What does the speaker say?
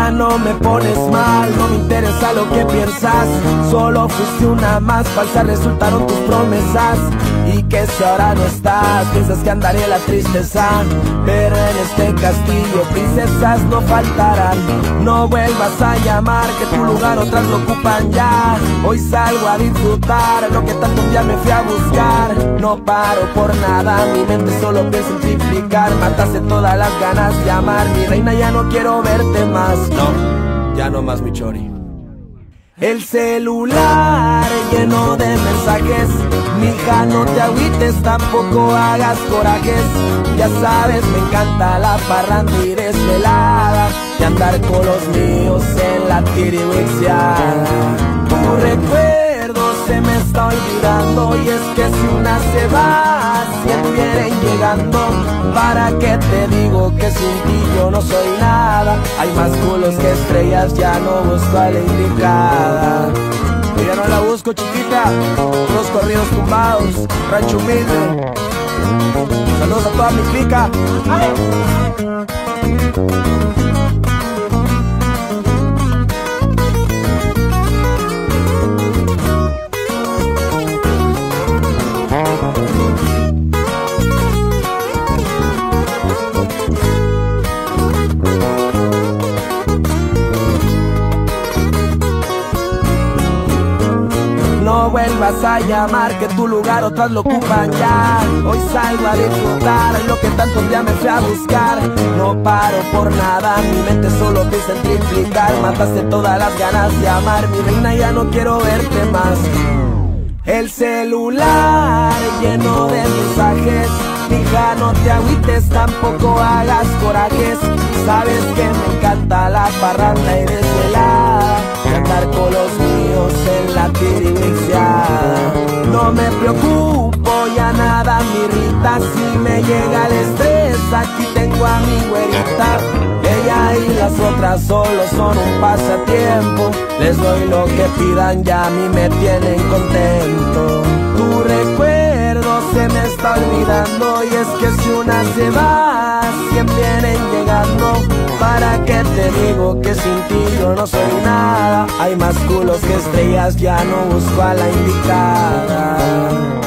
mija, no me pones mal, no me interesa lo que piensas. Solo fuiste una más, falsas resultaron tus promesas. Y que si ahora no estás, piensas que andaré la tristeza. Pero en este castillo princesas no faltarán. No vuelvas a llamar, que tu lugar otras lo ocupan ya. Hoy salgo a disfrutar lo que tanto un día me fui a buscar. No paro por nada, mi mente solo piensa en triplicar. Mataste todas las ganas de amar, mi reina, ya no quiero verte más. No, ya no más, mi chori. El celular lleno de mensajes, mija, no te agüites, tampoco hagas corajes. Ya sabes, me encanta la parranda y desvelada, y andar con los míos en la tirihuixiada. Tu recuerdo se me está olvidando, y es que si una se va, 100 vienen llegando. ¿Para qué te digo que sin ti yo no soy nada? Hay más culos que estrellas, ya no busco a la indicada. Yo ya no la busco, chiquita, unos corridos tumbados, rancho humilde. Saludos a toda mi clica. No vuelvas a llamar, que tu lugar otras lo ocupan ya. Hoy salgo a disfrutar lo que tanto un día me fui a buscar. No paro por nada, mi mente solo piensa en triplicar. Mataste todas las ganas de amar, mi reina, ya no quiero verte más. El celular lleno de mensajes, mija, no te agüites, tampoco hagas corajes. Sabes que me encanta la parranda y desvelada, cantar con los míos en la tirihuixiada. No me preocupo, ya nada me irrita, si me llega el estrés, aquí tengo a mi güerita. Ella y las otras solo son un pasatiempo, les doy lo que pidan, ya a mí me tienen contento. Tu recuerdo se me está olvidando, y es que si una se va, 100 vienen llegando. ¿Para qué te digo que sin ti yo no soy nada? Hay más culos que estrellas, ya no busco a la indicada.